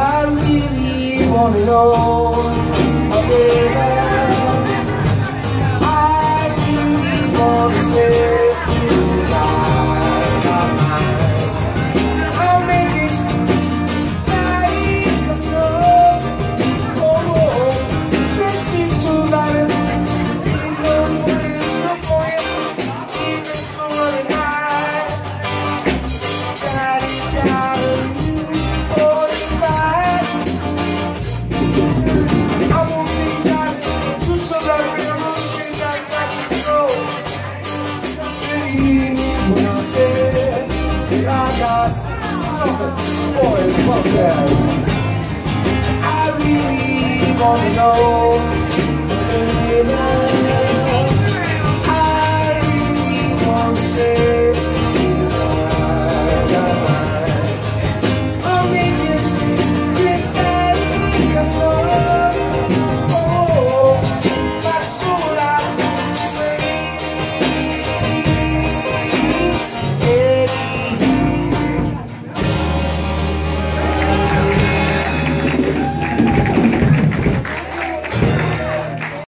I really wanna know, oh baby, I really wanna say things I got mine. I'll make it like a love, oh, stretching to life. It knows what is the point, even slower than I. Got it down to you, 45. I won't think twice, do so that revolution that's out of control. Believe me when I say that I got something for this podcast. I really wanna know, baby, I really wanna say